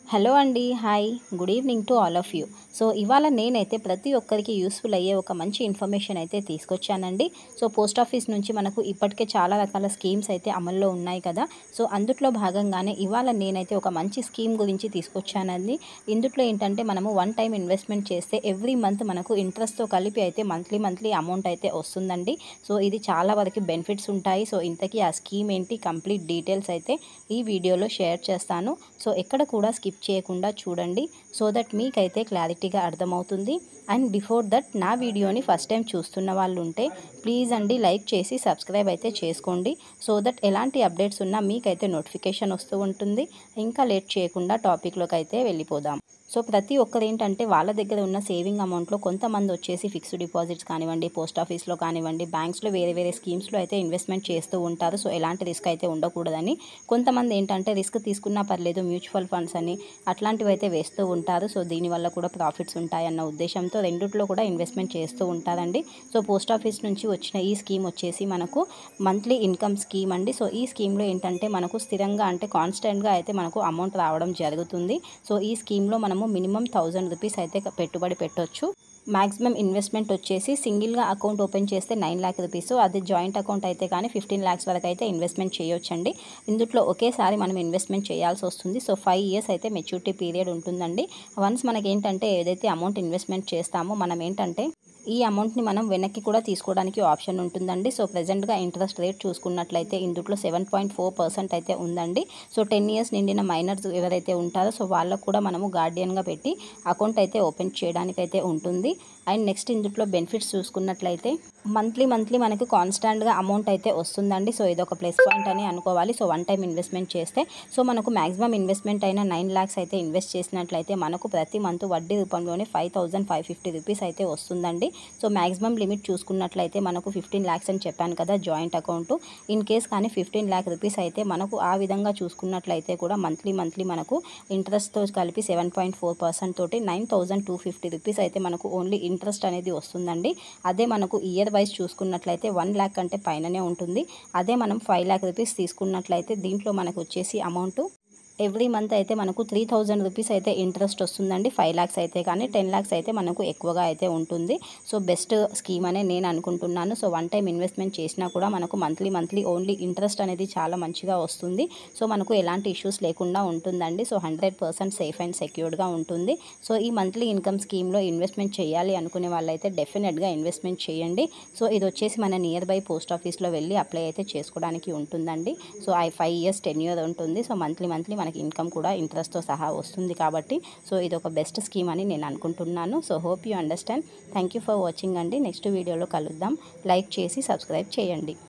Hello అండి. Hi. Good evening to all of you. So ఇవాళ నేనైతే ప్రతి ఒక్కరికి యూస్ఫుల్ అయ్యే ఒక మంచి ఇన్ఫర్మేషన్ అయితే తీసుకొచ్చానండి. సో పోస్ట్ ఆఫీస్ నుంచి మనకు ఇప్పటికే చాలా రకాల స్కీమ్స్ అయితే అమల్లో ఉన్నాయి కదా. సో అందుట్లో భాగంగానే ఇవాళ నేనైతే ఒక మంచి స్కీమ్ గురించి తీసుకొచ్చానండి. ఇందులో ఏంటంటే మనము వన్ టైం ఇన్వెస్ట్మెంట్ చేస్తే ఎవ్రీ మంత్ మనకు ఇంట్రెస్ట్తో కలిపి అయితే మంత్లీ అమౌంట్ అయితే వస్తుందండి. సో ఇది చాలా వరకు బెనిఫిట్స్ ఉంటాయి. సో ఇంతకీ ఆ స్కీమ్ ఏంటి, కంప్లీట్ డీటెయిల్స్ అయితే ఈ వీడియోలో షేర్ చేస్తాను. సో ఎక్కడ కూడా స్కిప్ చేయకుండా చూడండి, సో దట్ మీకైతే క్లారిటీగా అర్థమవుతుంది. అండ్ బిఫోర్ దట్ నా వీడియోని ఫస్ట్ టైం చూస్తున్న వాళ్ళు ఉంటే ప్లీజ్ అండి లైక్ చేసి సబ్స్క్రైబ్ అయితే చేసుకోండి, సో దట్ ఎలాంటి అప్డేట్స్ ఉన్నా మీకైతే నోటిఫికేషన్ వస్తూ ఉంటుంది. ఇంకా లేట్ చేయకుండా టాపిక్లోకి అయితే వెళ్ళిపోదాం. సో ప్రతి ఒక్కరు ఏంటంటే వాళ్ళ దగ్గర ఉన్న సేవింగ్ అమౌంట్లో కొంతమంది వచ్చేసి ఫిక్స్డ్ డిపాజిట్స్ కానివ్వండి, పోస్ట్ ఆఫీస్లో కానివ్వండి, బ్యాంక్స్లో వేరే స్కీమ్స్లో అయితే ఇన్వెస్ట్మెంట్ చేస్తూ ఉంటారు. సో ఎలాంటి రిస్క్ అయితే ఉండకూడదని. కొంతమంది ఏంటంటే రిస్క్ తీసుకున్నా పర్లేదు మ్యూచువల్ ఫండ్స్ అని అట్లాంటివి అయితే వేస్తూ ఉంటారు. సో దీనివల్ల కూడా ప్రాఫిట్స్ ఉంటాయన్న ఉద్దేశంతో రెండిట్లో కూడా ఇన్వెస్ట్మెంట్ చేస్తూ ఉంటారండి. సో పోస్ట్ ఆఫీస్ నుంచి వచ్చిన ఈ స్కీమ్ వచ్చేసి మనకు మంత్లీ ఇన్కమ్ స్కీమ్ అండి. సో ఈ స్కీమ్లో ఏంటంటే మనకు స్థిరంగా అంటే కాన్స్టెంట్గా అయితే మనకు అమౌంట్ రావడం జరుగుతుంది. సో ఈ స్కీమ్లో మనము మినిమం 1000 రూపీస్ అయితే పెట్టుబడి పెట్టొచ్చు. మ్యాక్సిమం ఇన్వెస్ట్మెంట్ వచ్చేసి సింగిల్గా అకౌంట్ ఓపెన్ చేస్తే 9 లాక్ రూపీస్, అది జాయింట్ అకౌంట్ అయితే కానీ 15 లాక్స్ వరకు అయితే ఇన్వెస్ట్మెంట్ చేయొచ్చండి. ఇందులో ఒకేసారి మనం ఇన్వెస్ట్మెంట్ చేయాల్సి వస్తుంది. సో 5 ఇయర్స్ అయితే మెచ్యూరిటీ పీరియడ్ ఉంటుందండి. వన్స్ మనకి ఏంటంటే ఏదైతే అమౌంట్ ఇన్వెస్ట్మెంట్ చేస్తామో మనం ఏంటంటే ఈ అమౌంట్ని మనం వెనక్కి కూడా తీసుకోవడానికి ఆప్షన్ ఉంటుందండి. సో ప్రెజెంట్గా ఇంట్రెస్ట్ రేట్ చూసుకున్నట్లయితే ఇందులో 7.4% అయితే ఉందండి. సో 10 ఇయర్స్ నిండిన మైనర్స్ ఎవరైతే ఉంటారో సో వాళ్ళకు కూడా మనము గార్డియన్గా పెట్టి అకౌంట్ అయితే ఓపెన్ చేయడానికి అయితే ఉంటుంది. అండ్ నెక్స్ట్ ఇందులో బెనిఫిట్స్ చూసుకున్నట్లయితే మంత్లీ మనకు కాన్స్టాంట్గా అమౌంట్ అయితే వస్తుందండి. సో ఇదొక ప్లస్ పాయింట్ అని అనుకోవాలి. సో వన్ టైం ఇన్వెస్ట్మెంట్ చేస్తే సో మనకు మ్యాక్సిమం ఇన్వెస్ట్మెంట్ అయిన 9 లాక్స్ అయితే ఇన్వెస్ట్ చేసినట్లయితే మనకు ప్రతి మంత్ వడ్డీ రూపంలోనే 5550 రూపీస్ అయితే వస్తుందండి. సో మ్యాక్సిమం లిమిట్ చూసుకున్నట్లయితే మనకు 15 లాక్స్ అని చెప్పాను కదా జాయింట్ అకౌంట్. ఇన్ కేస్ కానీ 15 లాక్ రూపీస్ అయితే మనకు ఆ విధంగా చూసుకున్నట్లయితే కూడా మంత్లీ మనకు ఇంట్రెస్ట్తో కలిపి 7.4% తోటి 9250 రూపీస్ అయితే మనకు ఓన్లీ ఇంట్రెస్ట్ అనేది వస్తుందండి. అదే మనకు ఇయర్ వైజ్ చూసుకున్నట్లయితే 1 లాక్ కంటే పైననే ఉంటుంది. అదే మనం 5 లాక్ రూపీస్ తీసుకున్నట్లయితే దీంట్లో మనకు వచ్చేసి అమౌంట్ ఎవ్రీ మంత్ అయితే మనకు 3000 రూపీస్ అయితే ఇంట్రెస్ట్ వస్తుందండి. 5 లాక్స్ అయితే కానీ 10 లాక్స్ అయితే మనకు ఎక్కువగా అయితే ఉంటుంది. సో బెస్ట్ స్కీమ్ అనే నేను అనుకుంటున్నాను. సో వన్ టైం ఇన్వెస్ట్మెంట్ చేసినా కూడా మనకు మంత్లీ ఓన్లీ ఇంట్రెస్ట్ అనేది చాలా మంచిగా వస్తుంది. సో మనకు ఎలాంటి ఇష్యూస్ లేకుండా ఉంటుందండి. సో 100% సేఫ్ అండ్ సెక్యూర్డ్గా ఉంటుంది. సో ఈ మంత్లీ ఇన్కమ్ స్కీమ్లో ఇన్వెస్ట్మెంట్ చేయాలి అనుకునే వాళ్ళైతే డెఫినెట్గా ఇన్వెస్ట్మెంట్ చేయండి. సో ఇది వచ్చేసి మన నియర్ బై పోస్ట్ ఆఫీస్లో వెళ్ళి అప్లై అయితే చేసుకోవడానికి ఉంటుందండి. సో 5 ఇయర్స్ టెన్యూర్ ఉంటుంది. సో మంత్లీ మనకి ఇన్కమ్ కూడా ఇంట్రెస్ట్తో సహా వస్తుంది కాబట్టి సో ఇది ఒక బెస్ట్ స్కీమ్ అని నేను అనుకుంటున్నాను. So hope you understand. Thank you for watching అండి. నెక్స్ట్ వీడియోలో కలుద్దాం. లైక్ చేసి సబ్స్క్రైబ్ చేయండి.